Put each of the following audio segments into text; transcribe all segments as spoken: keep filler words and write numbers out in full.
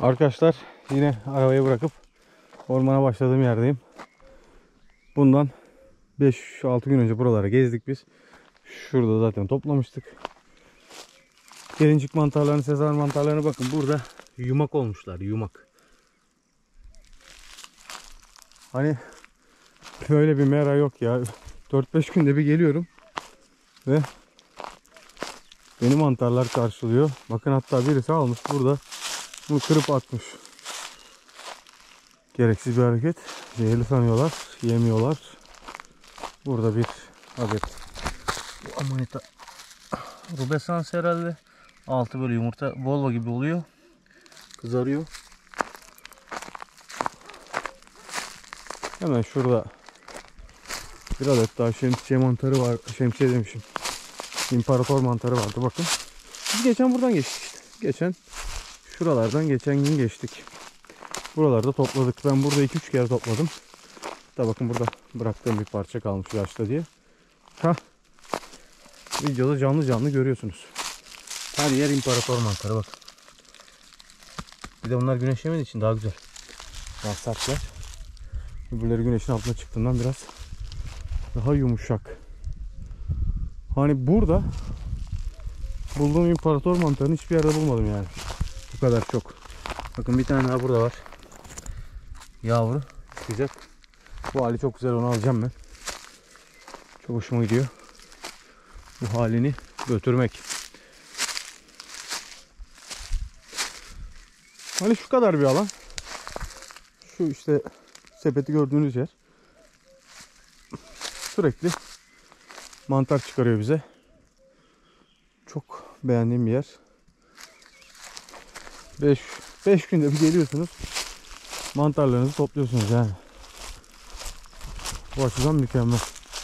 Arkadaşlar yine arabayı bırakıp ormana başladığım yerdeyim. Bundan beş altı gün önce buralara gezdik biz. Şurada zaten toplamıştık. Gelincik mantarlarını, sezar mantarlarını bakın burada yumak olmuşlar, yumak. Hani böyle bir mera yok ya. dört beş günde bir geliyorum ve beni mantarlar karşılıyor. Bakın hatta birisi almış burada. Bunu kırıp atmış. Gereksiz bir hareket. Zehirli sanıyorlar. Yemiyorlar. Burada bir adet Amanita rubescens herhalde. Altı böyle yumurta volva gibi oluyor. Kızarıyor. Hemen şurada bir adet daha şemsiye mantarı var. Şemsiye demişim. İmparator mantarı vardı bakın. Biz geçen buradan geçtik işte. Geçen şuralardan geçen gün geçtik. Buralarda topladık. Ben burada iki üç kere topladım. Da bakın burada bıraktığım bir parça kalmış yaşta diye. Ha. Videoda canlı canlı görüyorsunuz. Her yer imparator mantarı bak. Bir de bunlar güneş yemediği için daha güzel. Daha sertler. Öbürleri güneşin altına çıktığından biraz daha yumuşak. Hani burada bulduğum imparator mantarını hiçbir yerde bulmadım yani. Bu kadar çok. Bakın bir tane daha burada var. Yavru çıkacak. Bu hali çok güzel, onu alacağım ben. Çok hoşuma gidiyor. Bu halini götürmek. Hani şu kadar bir alan. Şu işte sepeti gördüğünüz yer. Sürekli mantar çıkarıyor bize. Çok beğendiğim bir yer. beş günde bir geliyorsunuz. Mantarlarınızı topluyorsunuz yani. Bu açıdan mükemmel.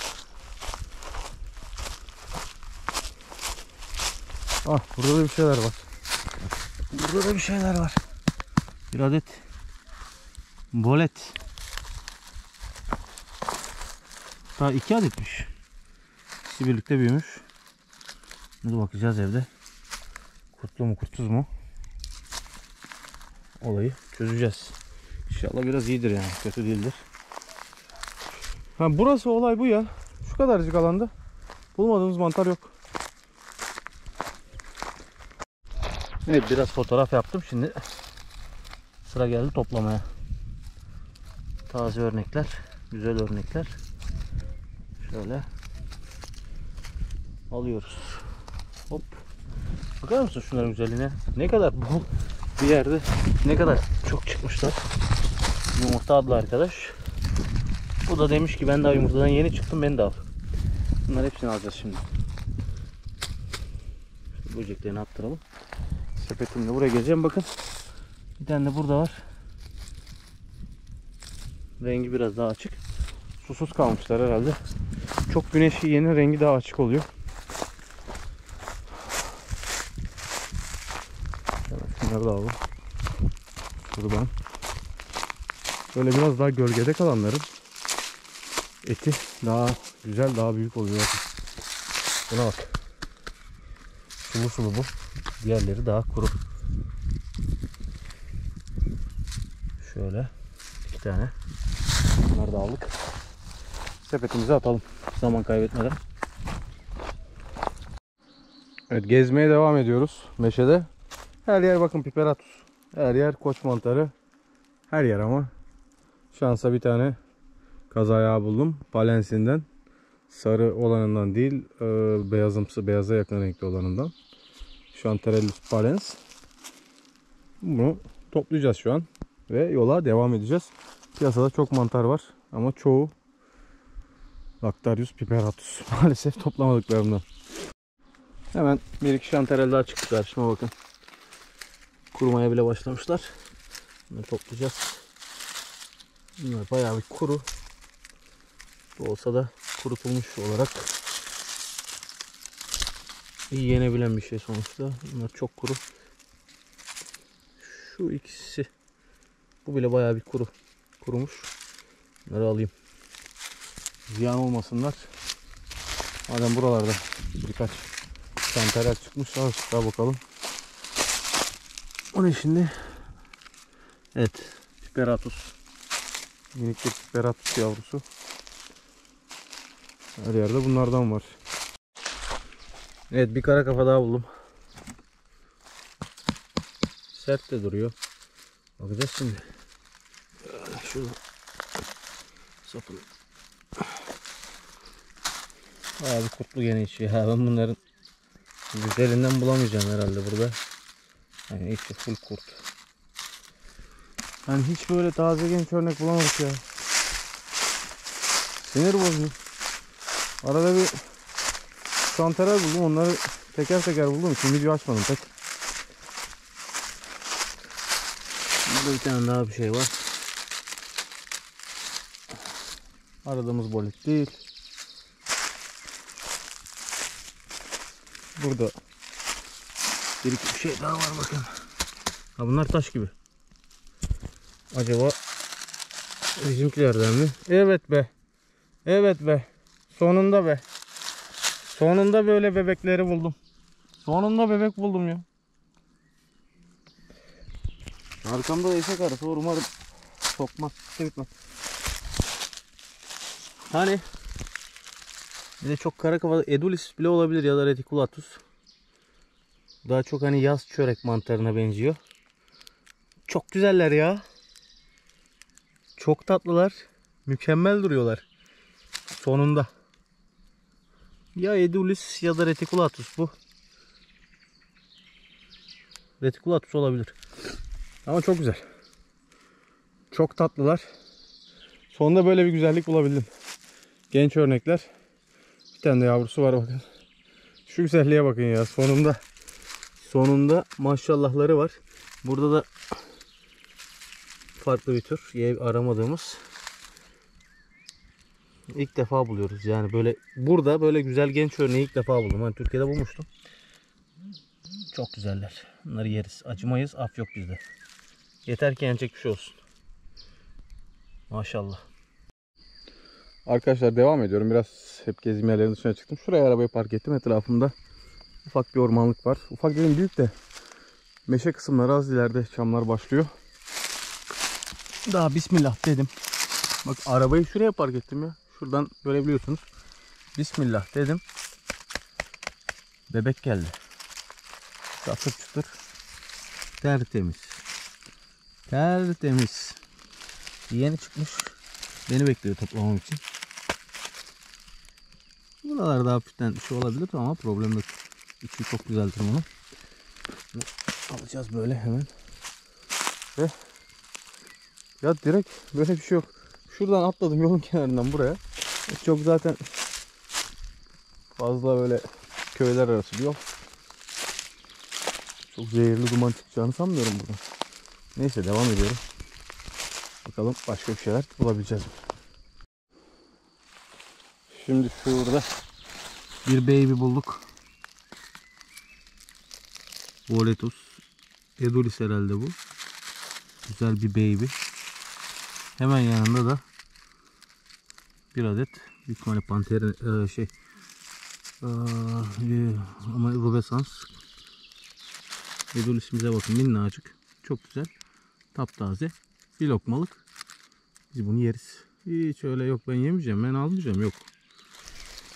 Ah, burada da bir şeyler var. Burada da bir şeyler var. Bir adet bolet. Daha iki adetmiş. İkisi birlikte büyümüş. Bunu bakacağız evde. Kurtlu mu kurtsuz mu? Olayı çözeceğiz. İnşallah biraz iyidir yani. Kötü değildir. Ha, burası olay bu ya. Şu kadarcık alanda bulmadığımız mantar yok. Evet, biraz fotoğraf yaptım. Şimdi sıra geldi toplamaya. Taze örnekler. Güzel örnekler. Şöyle alıyoruz. Hop. Bakar mısın şunların güzelliğine? Ne kadar bu bir yerde ne kadar çok çıkmışlar. Yumurta adlı arkadaş. Bu da demiş ki ben daha yumurtadan yeni çıktım, beni de al. Bunların hepsini alacağız şimdi. Şu böceklerini attıralım. Sepetimle buraya geleceğim, bakın. Bir tane de burada var. Rengi biraz daha açık. Susuz kalmışlar herhalde. Çok güneşi yeni, rengi daha açık oluyor. Şunları da alalım. Şuradan. Böyle biraz daha gölgede kalanların eti daha güzel, daha büyük oluyor. Buna bak. Sulu sulu bu. Diğerleri daha kuru. Şöyle iki tane. Bunları da aldık. Sepetimize atalım. Zaman kaybetmeden. Evet, gezmeye devam ediyoruz meşede. Her yer bakın piperatus. Her yer koç mantarı. Her yer ama. Şansa bir tane kazayağı buldum. Palensinden. Sarı olanından değil, e, beyazımsı, beyaza yakın renkli olanından. Chanterellus palens. Bunu toplayacağız şu an ve yola devam edeceğiz. Piyasada çok mantar var ama çoğu Lactarius piperatus. Maalesef toplamadıklarımdan. Hemen bir iki chanterelle daha çıktı karşıma, bakın. Kurumaya bile başlamışlar. Bunları toplayacağız. Bunlar bayağı bir kuru. Olsa da kurutulmuş olarak iyi yenebilen bir şey sonuçta. Bunlar çok kuru. Şu ikisi, bu bile bayağı bir kuru. Kurumuş. Bunları alayım. Ziyan olmasınlar. Madem buralarda birkaç chanterelle çıkmış, daha bakalım. O ne şimdi? Evet. Piperatus. Minik bir Piperatus yavrusu. Her yerde bunlardan var. Evet, bir kara kafa daha buldum. Sert de duruyor. Bakacağız şimdi. Şurada sapını. Abi kurtlu gene içiyor. Ha, ben bunların güzelinden bulamayacağım herhalde burada. Yani içi full kurt. Hani hiç böyle taze genç örnek bulamadık ya. Sinir bozuyor. Arada bir şanterer buldum. Onları teker teker buldum için video açmadım pek. Burada bir tane daha bir şey var. Aradığımız bolit değil. Burada bir iki bir şey daha var bakın. Ha, bunlar taş gibi. Acaba bizimkilerden mi? Evet be. Evet be. Sonunda be. Sonunda böyle bebekleri buldum. Sonunda bebek buldum ya. Arkamda da eşek arısı var. Umarım sokmaz. Gitmez. Hani bir de çok kara kafa Edulis bile olabilir ya da Reticulatus. Daha çok hani yaz çörek mantarına benziyor. Çok güzeller ya. Çok tatlılar. Mükemmel duruyorlar. Sonunda. Ya Edulis ya da Reticulatus bu. Reticulatus olabilir. Ama çok güzel. Çok tatlılar. Sonunda böyle bir güzellik bulabildim. Genç örnekler. Bir tane de yavrusu var bakın. Şu güzelliğe bakın ya. Sonunda. Sonunda maşallahları var. Burada da farklı bir tür. Aramadığımız. İlk defa buluyoruz. Yani böyle burada böyle güzel genç örneği ilk defa buldum. Hani Türkiye'de bulmuştum. Çok güzeller. Bunları yeriz. Acımayız. Af yok bizde. Yeter ki yenecek bir şey olsun. Maşallah. Arkadaşlar devam ediyorum. Biraz hep gezim yerlerinin dışına çıktım. Şuraya arabayı park ettim. Etrafımda ufak bir ormanlık var. Ufak dedim büyük de meşe kısımları az ileride çamlar başlıyor. Daha bismillah dedim. Bak arabayı şuraya park ettim ya. Şuradan görebiliyorsunuz. Bismillah dedim. Bebek geldi. Çatır çutur. Tertemiz. Tertemiz. Yeni çıkmış. Beni bekliyor toplamam için. Buralarda hafiften şey olabilir ama problem yok. İçi çok güzeldir bunu. Alacağız böyle hemen. Ve ya direkt böyle bir şey yok. Şuradan atladım yolun kenarından buraya. Çok zaten fazla böyle köyler arası bir yol. Çok zehirli duman çıkacağını sanmıyorum buradan. Neyse devam ediyorum. Bakalım başka bir şeyler bulabileceğiz mi? Şimdi şurada bir baby bulduk. Boletus Edulis herhalde bu. Güzel bir baby. Hemen yanında da bir adet büyük ihtimalle panter e, şey e, ama rubesans. Edulis'imize bakın, minnacık. Çok güzel. Taptaze. Bir lokmalık. Biz bunu yeriz. Hiç öyle yok ben yemeyeceğim, ben almayacağım, yok.